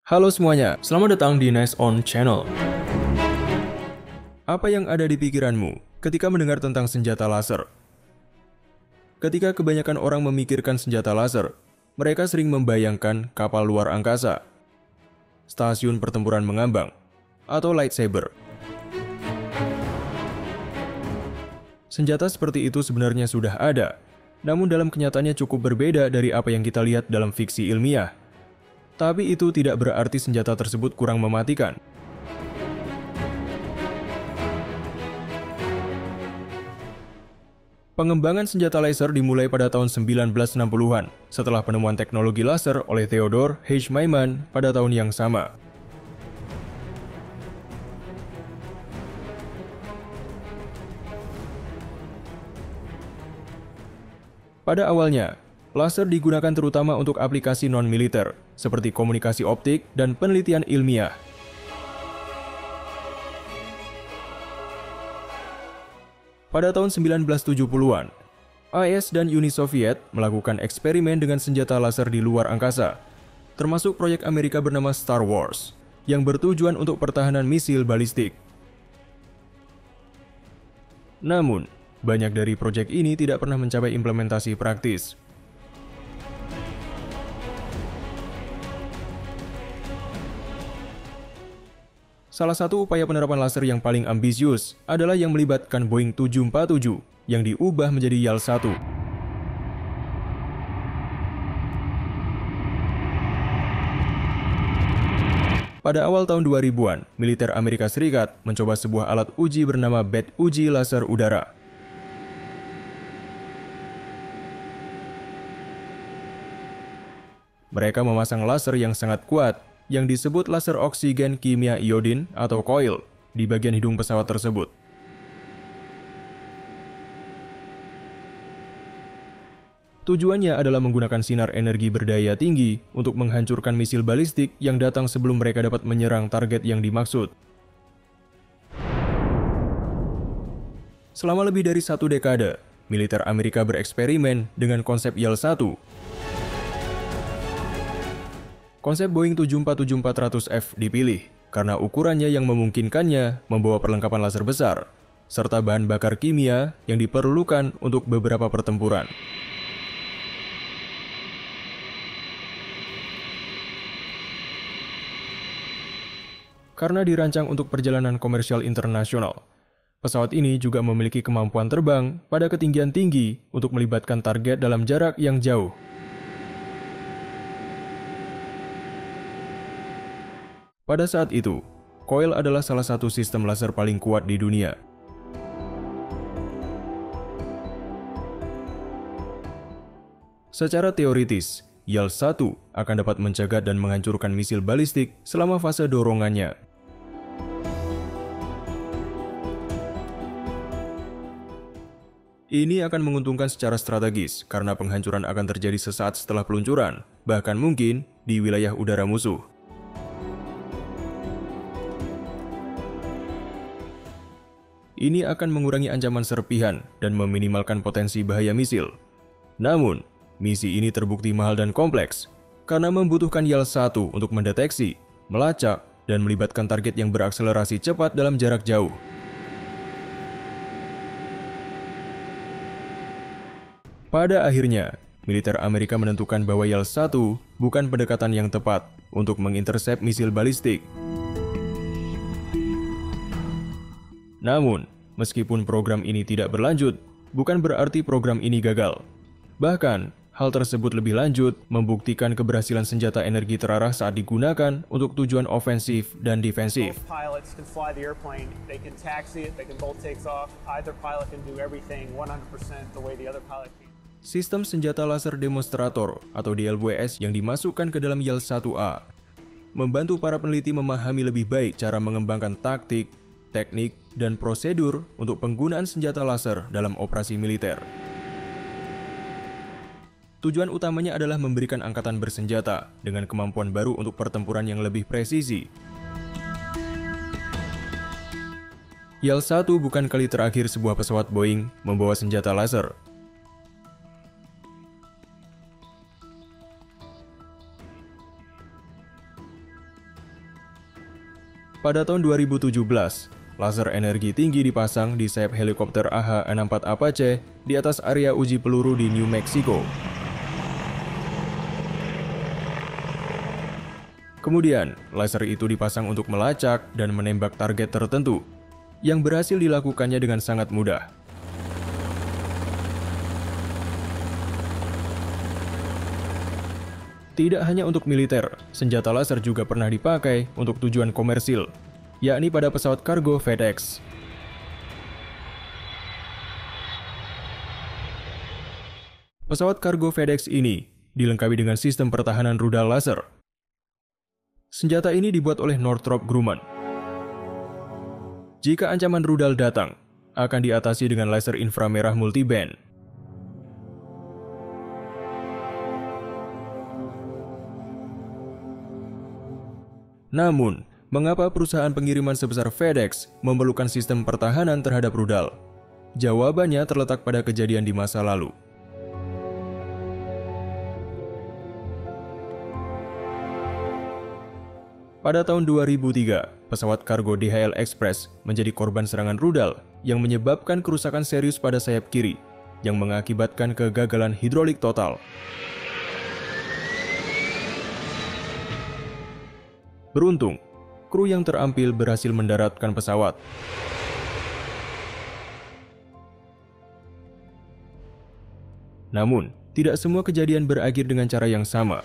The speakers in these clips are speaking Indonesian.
Halo semuanya, selamat datang di Nice On Channel. Apa yang ada di pikiranmu ketika mendengar tentang senjata laser? Ketika kebanyakan orang memikirkan senjata laser, mereka sering membayangkan kapal luar angkasa, stasiun pertempuran mengambang, atau lightsaber. Senjata seperti itu sebenarnya sudah ada, namun dalam kenyataannya cukup berbeda dari apa yang kita lihat dalam fiksi ilmiah. Tapi itu tidak berarti senjata tersebut kurang mematikan. Pengembangan senjata laser dimulai pada tahun 1960-an setelah penemuan teknologi laser oleh Theodore H. Maiman pada tahun yang sama. Pada awalnya, laser digunakan terutama untuk aplikasi non-militer, seperti komunikasi optik dan penelitian ilmiah. Pada tahun 1970-an, AS dan Uni Soviet melakukan eksperimen dengan senjata laser di luar angkasa, termasuk proyek Amerika bernama Star Wars, yang bertujuan untuk pertahanan misil balistik. Namun, banyak dari proyek ini tidak pernah mencapai implementasi praktis. Salah satu upaya penerapan laser yang paling ambisius adalah yang melibatkan Boeing 747 yang diubah menjadi YAL-1. Pada awal tahun 2000-an, militer Amerika Serikat mencoba sebuah alat uji bernama BAT Uji Laser Udara. Mereka memasang laser yang sangat kuat yang disebut laser oksigen kimia iodin atau coil di bagian hidung pesawat tersebut. Tujuannya adalah menggunakan sinar energi berdaya tinggi untuk menghancurkan misil balistik yang datang sebelum mereka dapat menyerang target yang dimaksud. Selama lebih dari 1 dekade, militer Amerika bereksperimen dengan konsep YAL-1. Konsep Boeing 747-400F dipilih karena ukurannya yang memungkinkannya membawa perlengkapan laser besar, serta bahan bakar kimia yang diperlukan untuk beberapa pertempuran. Karena dirancang untuk perjalanan komersial internasional, pesawat ini juga memiliki kemampuan terbang pada ketinggian tinggi untuk melibatkan target dalam jarak yang jauh. Pada saat itu, coil adalah salah satu sistem laser paling kuat di dunia. Secara teoritis, YAL-1 akan dapat mencegat dan menghancurkan misil balistik selama fase dorongannya. Ini akan menguntungkan secara strategis karena penghancuran akan terjadi sesaat setelah peluncuran, bahkan mungkin di wilayah udara musuh. Ini akan mengurangi ancaman serpihan dan meminimalkan potensi bahaya misil. Namun, misi ini terbukti mahal dan kompleks karena membutuhkan YAL-1 untuk mendeteksi, melacak, dan melibatkan target yang berakselerasi cepat dalam jarak jauh. Pada akhirnya, militer Amerika menentukan bahwa YAL-1 bukan pendekatan yang tepat untuk mengintersep misil balistik. Namun, meskipun program ini tidak berlanjut, bukan berarti program ini gagal. Bahkan, hal tersebut lebih lanjut membuktikan keberhasilan senjata energi terarah saat digunakan untuk tujuan ofensif dan defensif. Sistem senjata laser demonstrator atau DLWS yang dimasukkan ke dalam YAL-1A membantu para peneliti memahami lebih baik cara mengembangkan taktik, teknik, dan prosedur untuk penggunaan senjata laser dalam operasi militer. Tujuan utamanya adalah memberikan angkatan bersenjata dengan kemampuan baru untuk pertempuran yang lebih presisi. YAL-1 bukan kali terakhir sebuah pesawat Boeing membawa senjata laser. Pada tahun 2017, laser energi tinggi dipasang di sayap helikopter AH-64 Apache di atas area uji peluru di New Mexico. Kemudian, laser itu dipasang untuk melacak dan menembak target tertentu, yang berhasil dilakukannya dengan sangat mudah. Tidak hanya untuk militer, senjata laser juga pernah dipakai untuk tujuan komersil, yakni pada pesawat kargo FedEx. Pesawat kargo FedEx ini dilengkapi dengan sistem pertahanan rudal laser. Senjata ini dibuat oleh Northrop Grumman. Jika ancaman rudal datang, akan diatasi dengan laser inframerah multiband. Namun, mengapa perusahaan pengiriman sebesar FedEx memerlukan sistem pertahanan terhadap rudal? Jawabannya terletak pada kejadian di masa lalu. Pada tahun 2003, pesawat kargo DHL Express menjadi korban serangan rudal yang menyebabkan kerusakan serius pada sayap kiri, yang mengakibatkan kegagalan hidrolik total. Beruntung, kru yang terampil berhasil mendaratkan pesawat. Namun, tidak semua kejadian berakhir dengan cara yang sama.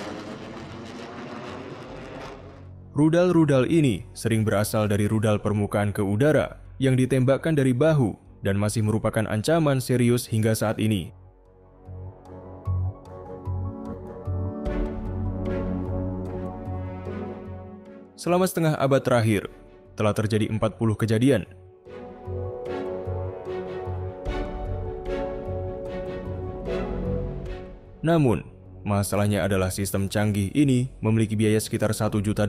Rudal-rudal ini sering berasal dari rudal permukaan ke udara yang ditembakkan dari bahu dan masih merupakan ancaman serius hingga saat ini. Selama setengah abad terakhir, telah terjadi 40 kejadian. Namun, masalahnya adalah sistem canggih ini memiliki biaya sekitar $1 juta.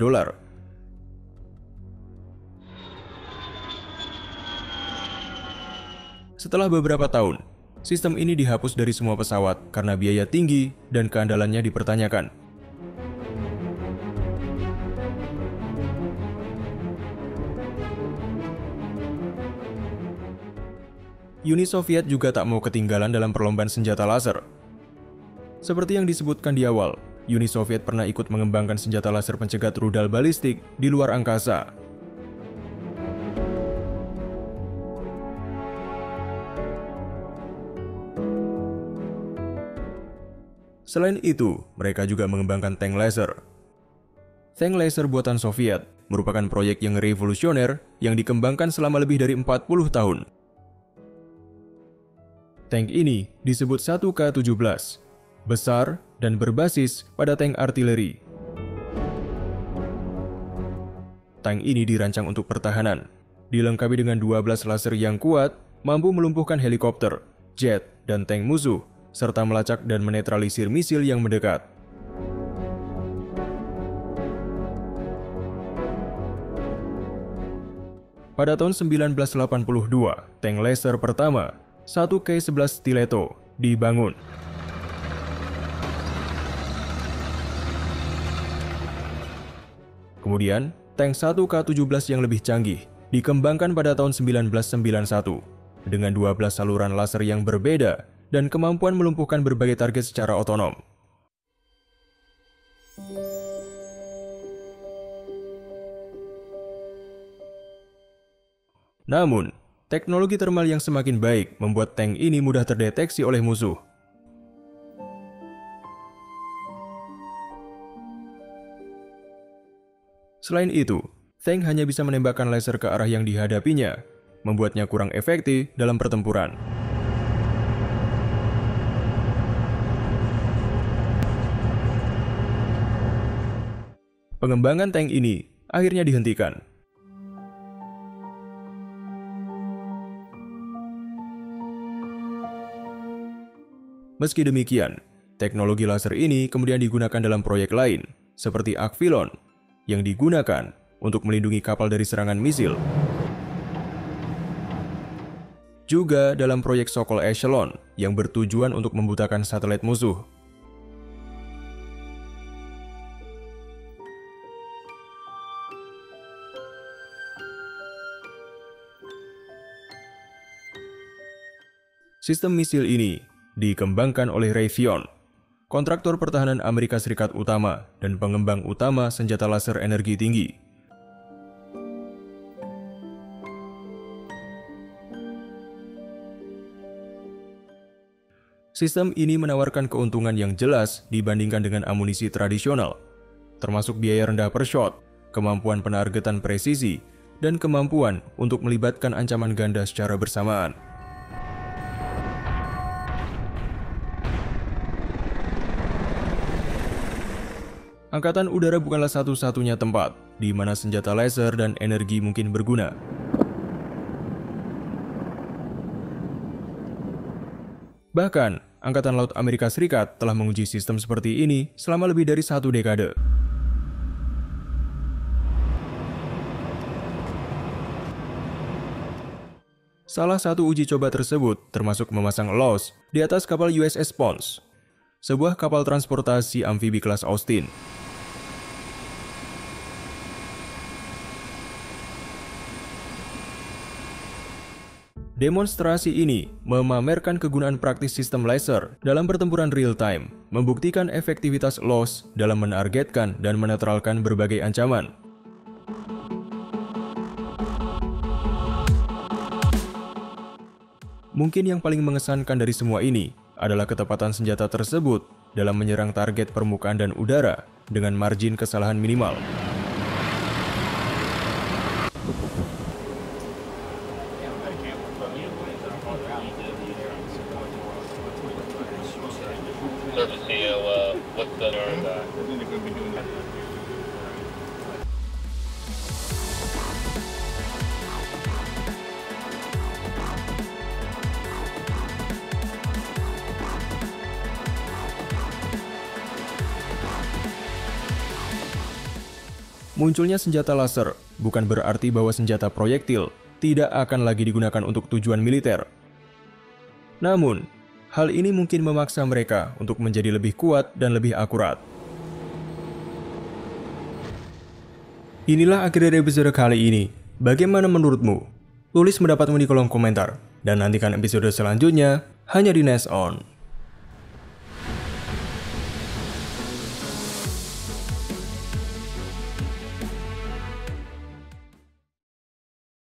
Setelah beberapa tahun, sistem ini dihapus dari semua pesawat karena biaya tinggi dan keandalannya dipertanyakan. Uni Soviet juga tak mau ketinggalan dalam perlombaan senjata laser. Seperti yang disebutkan di awal, Uni Soviet pernah ikut mengembangkan senjata laser pencegat rudal balistik di luar angkasa. Selain itu, mereka juga mengembangkan tank laser. Tank laser buatan Soviet merupakan proyek yang revolusioner yang dikembangkan selama lebih dari 40 tahun. Tank ini disebut 1K-17, besar dan berbasis pada tank artileri. Tank ini dirancang untuk pertahanan, dilengkapi dengan 12 laser yang kuat, mampu melumpuhkan helikopter, jet, dan tank musuh, serta melacak dan menetralisir misil yang mendekat. Pada tahun 1982, tank laser pertama, 1K-11 Stiletto, dibangun. Kemudian, tank 1K-17 yang lebih canggih dikembangkan pada tahun 1991 dengan 12 saluran laser yang berbeda dan kemampuan melumpuhkan berbagai target secara otonom. Namun, teknologi thermal yang semakin baik membuat tank ini mudah terdeteksi oleh musuh. Selain itu, tank hanya bisa menembakkan laser ke arah yang dihadapinya, membuatnya kurang efektif dalam pertempuran. Pengembangan tank ini akhirnya dihentikan. Meski demikian, teknologi laser ini kemudian digunakan dalam proyek lain, seperti Aquilon, yang digunakan untuk melindungi kapal dari serangan misil. Juga dalam proyek Sokol Echelon, yang bertujuan untuk membutakan satelit musuh. Sistem misil ini dikembangkan oleh Raytheon, kontraktor pertahanan Amerika Serikat utama dan pengembang utama senjata laser energi tinggi. Sistem ini menawarkan keuntungan yang jelas dibandingkan dengan amunisi tradisional, termasuk biaya rendah per shot, kemampuan penargetan presisi, dan kemampuan untuk melibatkan ancaman ganda secara bersamaan. Angkatan Udara bukanlah satu-satunya tempat di mana senjata laser dan energi mungkin berguna. Bahkan, Angkatan Laut Amerika Serikat telah menguji sistem seperti ini selama lebih dari 1 dekade. Salah satu uji coba tersebut termasuk memasang LOS di atas kapal USS Pons, sebuah kapal transportasi amfibi kelas Austin. Demonstrasi ini memamerkan kegunaan praktis sistem laser dalam pertempuran real-time, membuktikan efektivitas LOS dalam menargetkan dan menetralkan berbagai ancaman. Mungkin yang paling mengesankan dari semua ini adalah ketepatan senjata tersebut dalam menyerang target permukaan dan udara dengan margin kesalahan minimal. Munculnya senjata laser bukan berarti bahwa senjata proyektil tidak akan lagi digunakan untuk tujuan militer. Namun, hal ini mungkin memaksa mereka untuk menjadi lebih kuat dan lebih akurat. Inilah akhir dari episode kali ini. Bagaimana menurutmu? Tulis pendapatmu di kolom komentar. Dan nantikan episode selanjutnya hanya di Nest On.